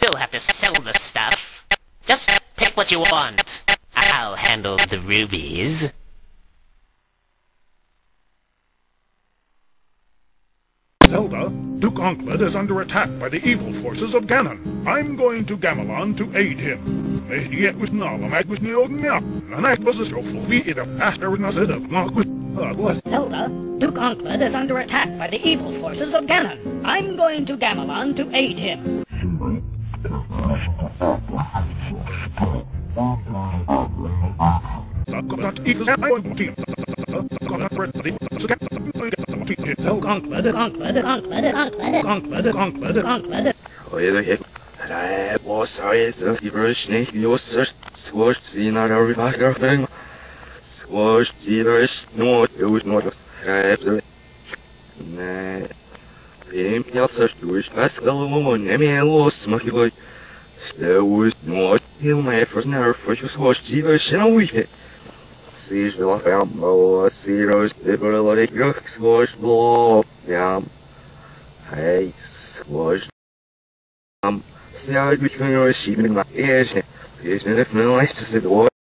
still have to sell the stuff. Just pick what you want. I'll handle the rubies. Zelda, Duke Onkled is under attack by the evil forces of Ganon. I'm going to Gamelon to aid him. Zelda, Duke Onkled is under attack by the evil forces of Ganon. I'm going to Gamelon to aid him. Siege de la Gambo, Ceros, Liberally, Squash, Blow, Yam, Hey, Squash. See how we can receive in my ears. There's nothing like to say the word.